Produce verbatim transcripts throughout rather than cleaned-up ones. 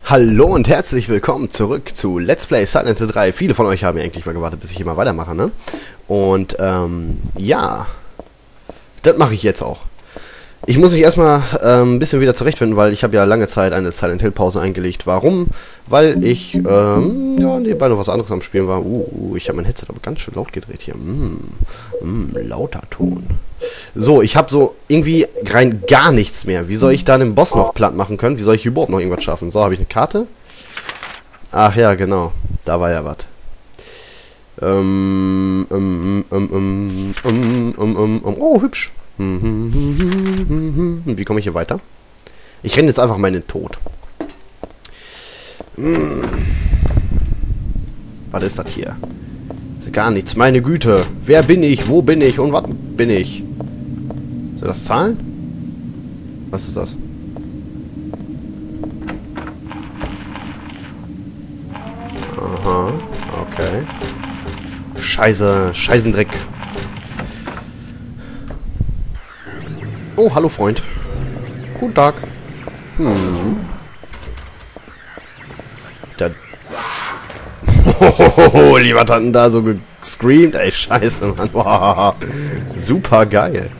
Hallo und herzlich willkommen zurück zu Let's Play Silent Hill drei. Viele von euch haben ja eigentlich mal gewartet, bis ich immer weitermache, ne? Und, ähm, ja. Das mache ich jetzt auch. Ich muss mich erstmal ähm, ein bisschen wieder zurechtfinden, weil ich habe ja lange Zeit eine Silent Hill Pause eingelegt. Warum? Weil ich, ähm, ja, nebenbei noch was anderes am Spielen war. Uh, uh ich habe mein Headset aber ganz schön laut gedreht hier. Mm, mm, lauter Ton. So, ich habe so irgendwie rein gar nichts mehr. Wie soll ich da den Boss noch platt machen können? Wie soll ich überhaupt noch irgendwas schaffen? So, habe ich eine Karte? Ach ja, genau. Da war ja was. Ähm, ähm, ähm, ähm, ähm, ähm, ähm, ähm, oh, hübsch. Wie komme ich hier weiter? Ich renne jetzt einfach mal in den Tod. Was ist das hier? Das ist gar nichts. Meine Güte. Wer bin ich? Wo bin ich? Und was bin ich? Sind das Zahlen? Was ist das? Aha. Okay. Scheiße. Scheißendreck. Oh, hallo Freund. Guten Tag. Hm. Da. Hohoho, lieber hatten da so gescreamt. Ey, scheiße, Mann. Wow. Super geil.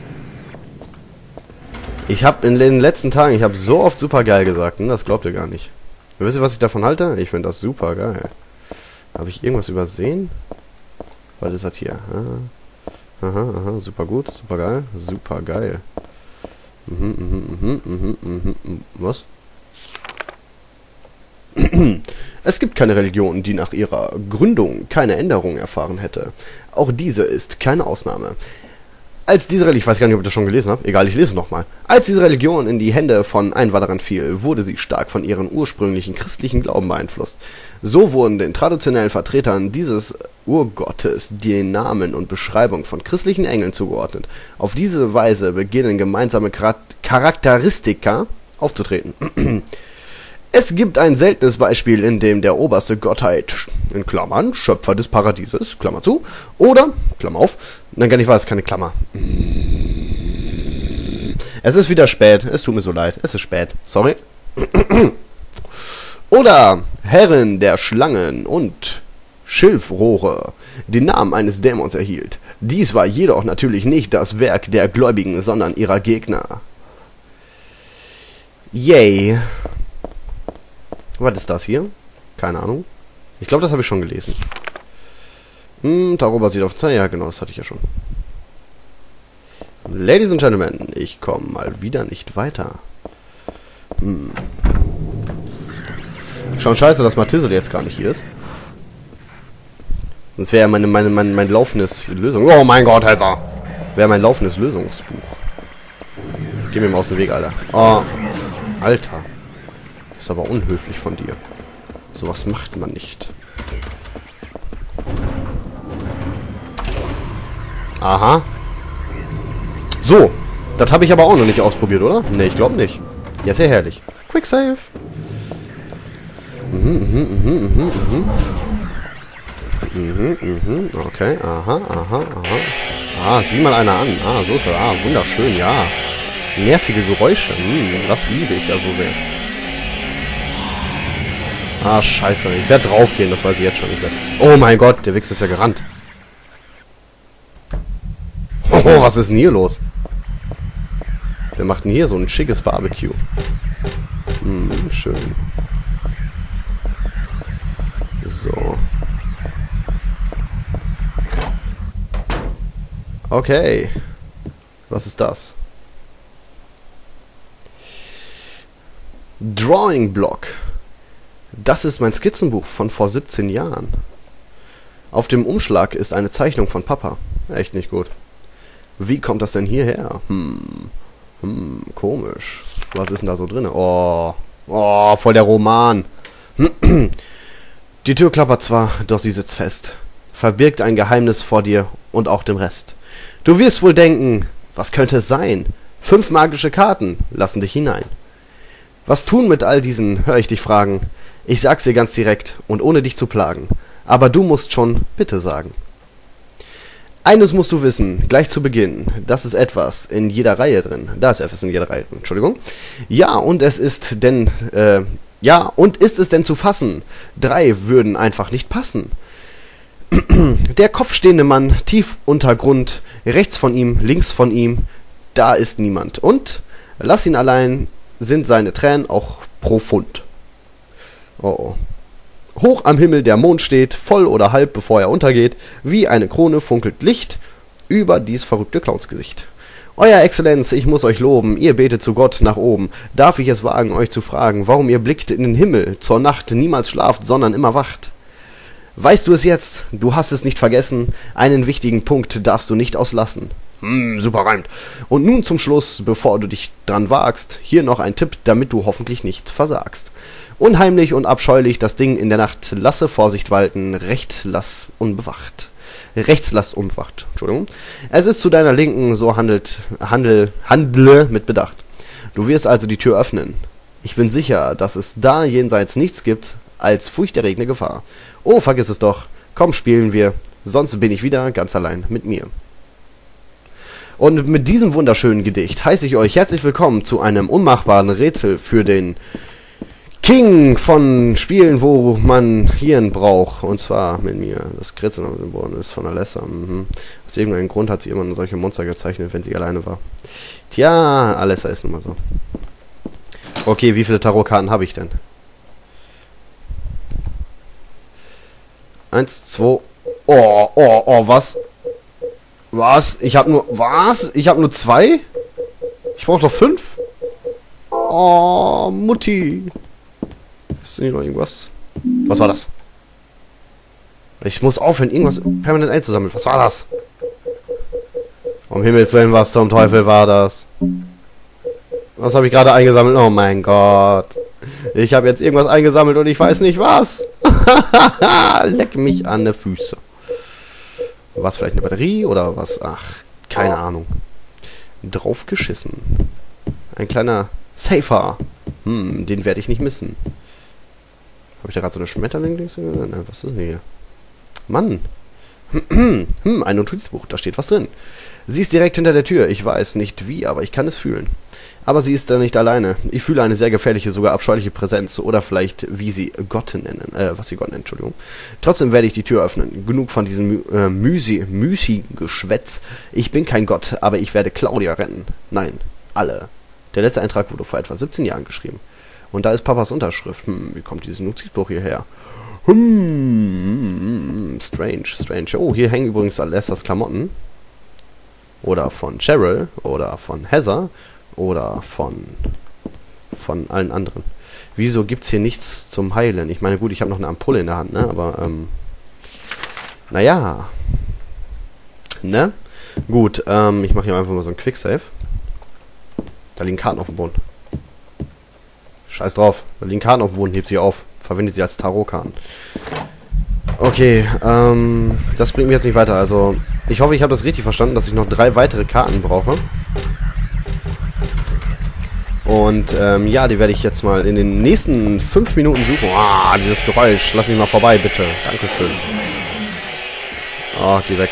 Ich habe in den letzten Tagen, ich habe so oft super geil gesagt, ne? Das glaubt ihr gar nicht. Wisst ihr, was ich davon halte? Ich finde das super geil. Habe ich irgendwas übersehen? Was ist das hier? Aha, aha, aha. Super gut, super geil, super geil. Mhm, mhm, mhm, mhm, mhm. Was? Es gibt keine Religion, die nach ihrer Gründung keine Änderung erfahren hätte. Auch diese ist keine Ausnahme. Als diese Religion, ich weiß gar nicht, ob ich das schon gelesen habe, egal, ich lese es nochmal. Als diese Religion in die Hände von Einwanderern fiel, wurde sie stark von ihren ursprünglichen christlichen Glauben beeinflusst. So wurden den traditionellen Vertretern dieses Urgottes die Namen und Beschreibung von christlichen Engeln zugeordnet. Auf diese Weise beginnen gemeinsame Charakteristika aufzutreten. Es gibt ein seltenes Beispiel, in dem der oberste Gottheit, in Klammern, Schöpfer des Paradieses, Klammer zu, oder, Klammer auf, dann gar nicht, war es keine Klammer. Es ist wieder spät, es tut mir so leid, es ist spät, sorry. Oder Herrin der Schlangen und Schilfrohre, den Namen eines Dämons erhielt. Dies war jedoch natürlich nicht das Werk der Gläubigen, sondern ihrer Gegner. Yay. Was ist das hier? Keine Ahnung. Ich glaube, das habe ich schon gelesen. Hm, darüber sieht auf Zeit. Ja, genau, das hatte ich ja schon. Ladies and Gentlemen, ich komme mal wieder nicht weiter. Hm. Schon scheiße, dass Mathilde jetzt gar nicht hier ist. Sonst wäre ja meine, meine, mein, mein laufendes Lösung. Oh mein Gott, Helfer! Wäre mein laufendes Lösungsbuch. Geh mir mal aus dem Weg, Alter. Oh, Alter. Ist aber unhöflich von dir. Sowas macht man nicht. Aha. So. Das habe ich aber auch noch nicht ausprobiert, oder? Ne, ich glaube nicht. Ja, sehr herrlich. Quick Save. Mhm, mhm, mhm, mhm, mhm. Mhm, mhm. Okay. Aha, aha, aha. Ah, sieh mal einer an. Ah, so ist er. Ah, wunderschön, ja. Nervige Geräusche. Hm, das liebe ich ja so sehr. Ah, scheiße. Ich werde draufgehen, das weiß ich jetzt schon. Ich werd... Oh mein Gott, der Wichs ist ja gerannt. Oh, was ist denn hier los? Wer macht denn hier so ein schickes Barbecue? Hm, schön. So. Okay. Was ist das? Drawing Block. Das ist mein Skizzenbuch von vor siebzehn Jahren. Auf dem Umschlag ist eine Zeichnung von Papa. Echt nicht gut. Wie kommt das denn hierher? Hm, hm, komisch. Was ist denn da so drin? Oh, oh, voll der Roman. Die Tür klappert zwar, doch sie sitzt fest. Verbirgt ein Geheimnis vor dir und auch dem Rest. Du wirst wohl denken, was könnte es sein? Fünf magische Karten lassen dich hinein. Was tun mit all diesen, höre ich dich fragen. Ich sag's dir ganz direkt und ohne dich zu plagen. Aber du musst schon bitte sagen. Eines musst du wissen, gleich zu Beginn, das ist etwas in jeder Reihe drin. Da ist etwas in jeder Reihe drin, Entschuldigung. Ja, und es ist denn, äh, Ja, und ist es denn zu fassen? Drei würden einfach nicht passen. Der kopfstehende Mann, tief unter Grund, rechts von ihm, links von ihm, da ist niemand. Und lass ihn allein, sind seine Tränen auch profund. Oh oh. Hoch am Himmel der Mond steht, voll oder halb, bevor er untergeht, wie eine Krone funkelt Licht über dies verrückte Clownsgesicht. Euer Exzellenz, ich muss euch loben, ihr betet zu Gott nach oben. Darf ich es wagen, euch zu fragen, warum ihr blickt in den Himmel, zur Nacht niemals schlaft, sondern immer wacht? Weißt du es jetzt? Du hast es nicht vergessen. Einen wichtigen Punkt darfst du nicht auslassen. Hm, super reimt. Und nun zum Schluss, bevor du dich dran wagst, hier noch ein Tipp, damit du hoffentlich nicht versagst. Unheimlich und abscheulich das Ding in der Nacht, lasse Vorsicht walten, recht lass unbewacht. Rechts lass unbewacht, Entschuldigung. Es ist zu deiner Linken, so handelt, handel, handle mit Bedacht. Du wirst also die Tür öffnen. Ich bin sicher, dass es da jenseits nichts gibt, als furchterregende Gefahr. Oh, vergiss es doch. Komm, spielen wir. Sonst bin ich wieder ganz allein mit mir. Und mit diesem wunderschönen Gedicht heiße ich euch herzlich willkommen zu einem unmachbaren Rätsel für den King von Spielen, wo man Hirn braucht. Und zwar mit mir. Das Kritzeln geboren ist von Alessa. Mhm. Aus irgendeinem Grund hat sie immer solche Monster gezeichnet, wenn sie alleine war. Tja, Alessa ist nun mal so. Okay, wie viele Tarotkarten habe ich denn? Eins, zwei. Oh, oh, oh, was? Was? Ich habe nur. Was? Ich habe nur zwei? Ich brauche doch fünf? Oh, Mutti. Ist hier noch irgendwas? Was war das? Ich muss aufhören, irgendwas permanent einzusammeln. Was war das? Um Himmels Willen, was zum Teufel war das? Was habe ich gerade eingesammelt? Oh mein Gott. Ich habe jetzt irgendwas eingesammelt und ich weiß nicht was. Leck mich an die Füße. Was, vielleicht eine Batterie oder was? Ach, keine Ahnung. Drauf geschissen. Ein kleiner Safer. Hm, den werde ich nicht missen. Habe ich da gerade so eine Schmetterling-Dings? Nein, was ist denn hier? Mann. Hm, ein Notizbuch, da steht was drin. Sie ist direkt hinter der Tür. Ich weiß nicht wie, aber ich kann es fühlen. Aber sie ist da nicht alleine. Ich fühle eine sehr gefährliche, sogar abscheuliche Präsenz. Oder vielleicht, wie sie Gott nennen. Äh, was sie Gott nennt, Entschuldigung. Trotzdem werde ich die Tür öffnen. Genug von diesem äh, Müsi, Müsi-Geschwätz. Ich bin kein Gott, aber ich werde Claudia retten. Nein, alle. Der letzte Eintrag wurde vor etwa siebzehn Jahren geschrieben. Und da ist Papas Unterschrift. Hm, wie kommt dieses Notizbuch hierher? Hm, strange, strange. Oh, hier hängen übrigens Alessas Klamotten. Oder von Cheryl. Oder von Heather. Oder von von allen anderen. Wieso gibt es hier nichts zum Heilen? Ich meine, gut, ich habe noch eine Ampulle in der Hand, ne? Aber, ähm, naja. Ne? Gut, ähm, ich mache hier einfach mal so ein Quicksave. Da liegen Karten auf dem Boden. Scheiß drauf. Da liegen Karten auf dem Boden, hebt sie auf. Verwendet sie als Tarotkarten. Okay, ähm, das bringt mich jetzt nicht weiter. Also, ich hoffe, ich habe das richtig verstanden, dass ich noch drei weitere Karten brauche. Und, ähm, ja, die werde ich jetzt mal in den nächsten fünf Minuten suchen. Ah, dieses Geräusch. Lass mich mal vorbei, bitte. Dankeschön. Oh, geh weg.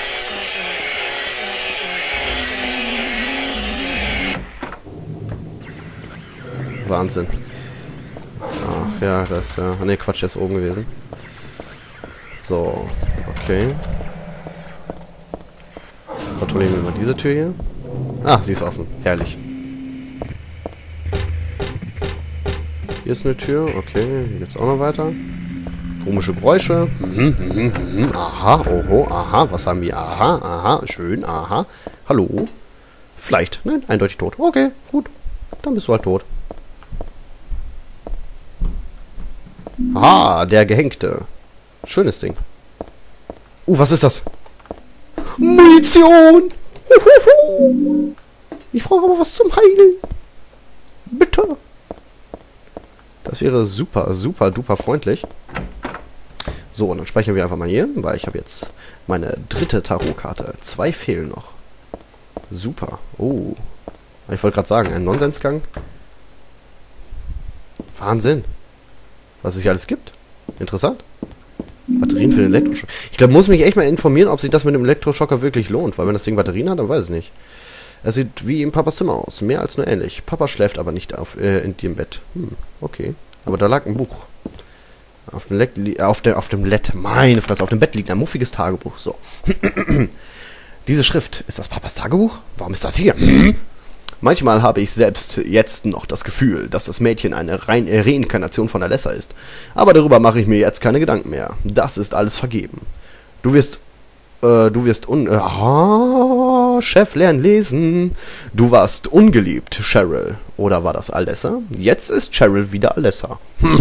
Wahnsinn. Ach ja, das ist ja... Ne, Quatsch, der ist oben gewesen. So, okay. Kontrollieren wir mal diese Tür hier. Ah, sie ist offen. Herrlich. Hier ist eine Tür. Okay, hier geht's auch noch weiter. Komische Geräusche. Mhm, mhm, mhm. Aha, oho, aha. Was haben wir? Aha, aha. Schön, aha. Hallo? Vielleicht. Nein, eindeutig tot. Okay, gut. Dann bist du halt tot. Aha, der Gehängte. Schönes Ding. Uh, was ist das? Munition! Ich brauche aber was zum Heilen. Bitte. Das wäre super, super, duper freundlich. So, und dann speichern wir einfach mal hier, weil ich habe jetzt meine dritte Tarotkarte. Zwei fehlen noch. Super. Oh. Ich wollte gerade sagen, ein Nonsensgang. Wahnsinn. Was es hier alles gibt. Interessant. Batterien für den Elektroschocker. Ich glaube, muss mich echt mal informieren, ob sich das mit dem Elektroschocker wirklich lohnt. Weil wenn das Ding Batterien hat, dann weiß ich nicht. Es sieht wie in Papas Zimmer aus. Mehr als nur ähnlich. Papa schläft aber nicht auf, äh, in dem Bett. Hm, okay. Aber da lag ein Buch. Auf dem, Leck, auf, der, auf dem Lett, meine Fresse, auf dem Bett liegt ein muffiges Tagebuch. So. Diese Schrift, ist das Papas Tagebuch? Warum ist das hier? Manchmal habe ich selbst jetzt noch das Gefühl, dass das Mädchen eine rein Reinkarnation von Alessa ist. Aber darüber mache ich mir jetzt keine Gedanken mehr. Das ist alles vergeben. Du wirst, äh, du wirst un... Äh, oh, Chef, lern lesen. Du warst ungeliebt, Cheryl. Oder war das Alessa? Jetzt ist Cheryl wieder Alessa.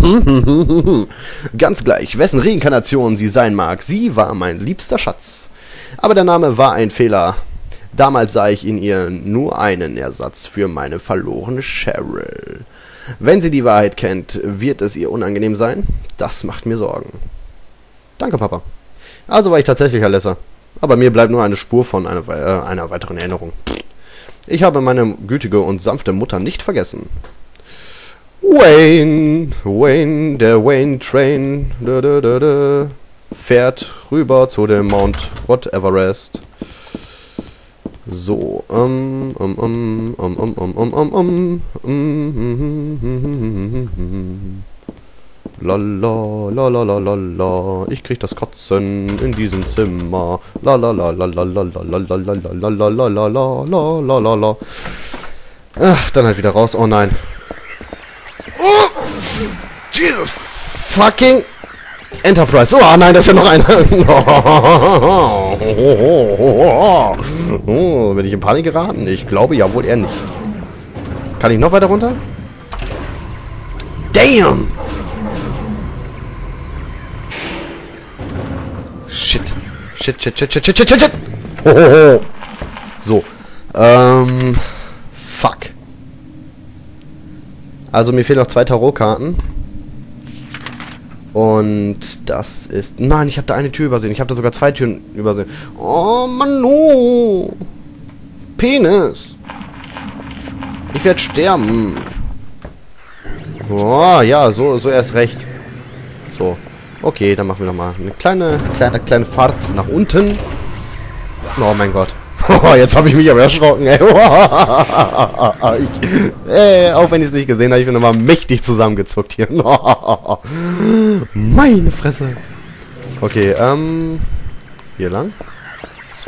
Ganz gleich, wessen Reinkarnation sie sein mag, sie war mein liebster Schatz. Aber der Name war ein Fehler. Damals sah ich in ihr nur einen Ersatz für meine verlorene Cheryl. Wenn sie die Wahrheit kennt, wird es ihr unangenehm sein? Das macht mir Sorgen. Danke, Papa. Also war ich tatsächlich Alessa. Aber mir bleibt nur eine Spur von einer, äh, einer weiteren Erinnerung. Ich habe meine gütige und sanfte Mutter nicht vergessen. Wayne, Wayne, der Wayne Train, da, da, da, da, fährt rüber zu dem Mount Everest. So, um, um, um, um, um, um, um, um, um, um, la la la la la la la, ich krieg das Kotzen in diesem Zimmer. La la la la la la la la la la la la la la la la la la. Ach, dann halt wieder raus. Oh nein. Oh, Jesus fucking Enterprise. Oh nein, das ist ja noch einer. Oh, bin ich in Panik geraten? Ich glaube ja wohl eher nicht. Kann ich noch weiter runter? Damn! Shit. Shit, shit, shit, shit, shit, shit, shit. Hohoho. So. Ähm. Fuck. Also mir fehlen noch zwei Tarotkarten. Und das ist... Nein, ich habe da eine Tür übersehen. Ich habe da sogar zwei Türen übersehen. Oh, Mann, no. Penis. Ich werde sterben. Oh, ja, so, so erst recht. So. Okay, dann machen wir nochmal eine kleine, kleine, kleine Fahrt nach unten. Oh mein Gott. Jetzt habe ich mich aber erschrocken, ey. ich, ey auch wenn ich es nicht gesehen habe, ich bin nochmal mächtig zusammengezuckt hier. Meine Fresse. Okay, ähm... hier lang. So.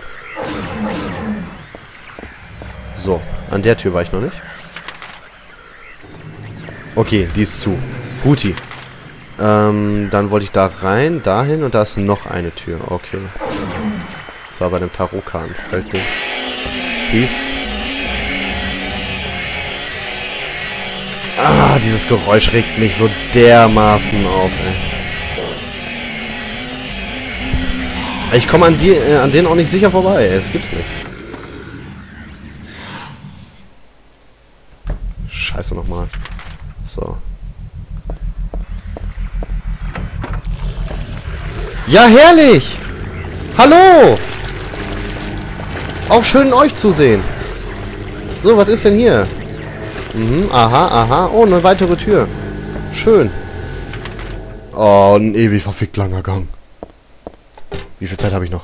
So, an der Tür war ich noch nicht. Okay, die ist zu. Guti. Ähm, dann wollte ich da rein, dahin und da ist noch eine Tür. Okay. Das war bei dem Tarotkartenfeld-Ding. Siehst. Ah, dieses Geräusch regt mich so dermaßen auf, ey. Ich komme an, die, äh, an denen auch nicht sicher vorbei. Das gibt's nicht. Scheiße nochmal. So. Ja, herrlich! Hallo! Auch schön, euch zu sehen. So, was ist denn hier? Mhm, aha, aha. Oh, eine weitere Tür. Schön. Oh, ein ewig verfickt langer Gang. Wie viel Zeit habe ich noch?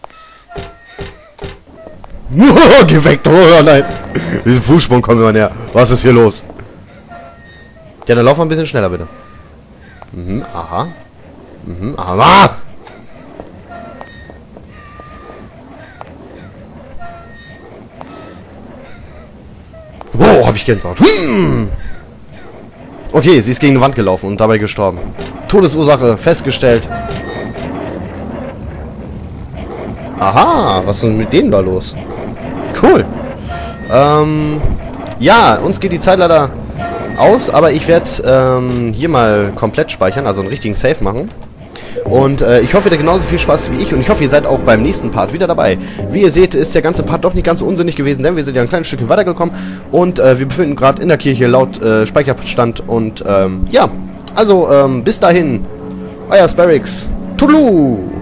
Geh weg, oh nein. Diesen Fußsprung kommt immer näher. Was ist hier los? Ja, dann lauf mal ein bisschen schneller, bitte. Mhm, aha. Mhm, aha. Oh, hab ich Gänsehaut. Hm. Okay, sie ist gegen die Wand gelaufen und dabei gestorben. Todesursache festgestellt. Aha, was ist denn mit denen da los? Cool. Ähm, ja, uns geht die Zeit leider aus, aber ich werde ähm, hier mal komplett speichern, also einen richtigen Save machen. Und äh, ich hoffe, ihr habt genauso viel Spaß wie ich und ich hoffe, ihr seid auch beim nächsten Part wieder dabei. Wie ihr seht, ist der ganze Part doch nicht ganz so unsinnig gewesen, denn wir sind ja ein kleines Stückchen weitergekommen und äh, wir befinden gerade in der Kirche laut äh, Speicherstand und ähm, ja, also ähm, bis dahin, euer Sparix, Toodaloo!